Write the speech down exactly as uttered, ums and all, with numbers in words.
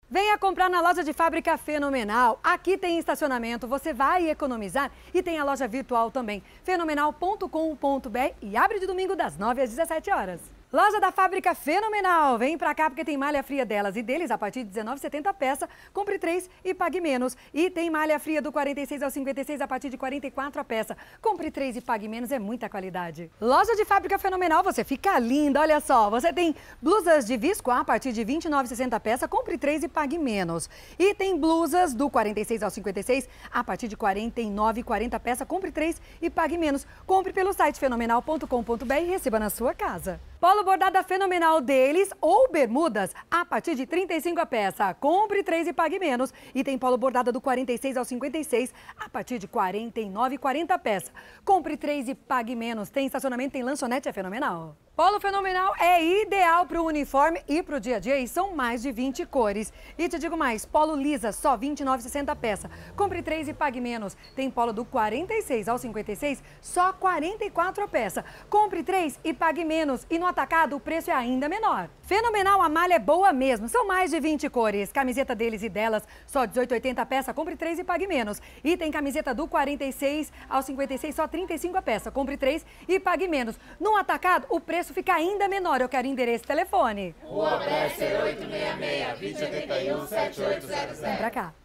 Venha comprar na loja de fábrica Fenomenal. Aqui tem estacionamento, você vai economizar e tem a loja virtual também, fenomenal ponto com ponto br, e abre de domingo das nove às dezessete horas. Loja da Fábrica Fenomenal. Vem pra cá porque tem malha fria delas e deles a partir de dezenove reais e setenta centavos peça. Compre três e pague menos. E tem malha fria do quarenta e seis ao cinquenta e seis a partir de quarenta e quatro reais a peça. Compre três e pague menos, é muita qualidade. Loja de Fábrica Fenomenal, você fica linda, olha só. Você tem blusas de visco a partir de vinte e nove reais e sessenta centavos peça. Compre três e pague menos. E tem blusas do quarenta e seis ao cinquenta e seis a partir de quarenta e nove reais e quarenta centavos peça. Compre três e pague menos. Compre pelo site fenomenal ponto com ponto br e receba na sua casa. Polo bordada Fenomenal deles ou bermudas a partir de trinta e cinco reais a peça. Compre três e pague menos. E tem polo bordada do quarenta e seis ao cinquenta e seis a partir de quarenta e nove reais e quarenta centavos peça. Compre três e pague menos. Tem estacionamento, tem lanchonete, é Fenomenal. Polo Fenomenal é ideal para o uniforme e para o dia a dia e são mais de vinte cores. E te digo mais, polo lisa, só vinte e nove reais e sessenta centavos peça. Compre três e pague menos. Tem polo do quarenta e seis ao cinquenta e seis, só quarenta e quatro reais a peça. Compre três e pague menos. E no atacado o preço é ainda menor. Fenomenal, a malha é boa mesmo. São mais de vinte cores. Camiseta deles e delas, só dezoito reais e oitenta centavos a peça. Compre três e pague menos. E tem camiseta do quarenta e seis ao cinquenta e seis, só trinta e cinco reais a peça. Compre três e pague menos. No atacado, o preço fica ainda menor. Eu quero endereço e telefone. Rua Besser oitocentos e sessenta e seis, vinte oitenta e um, sete oito zero zero. Vem pra cá.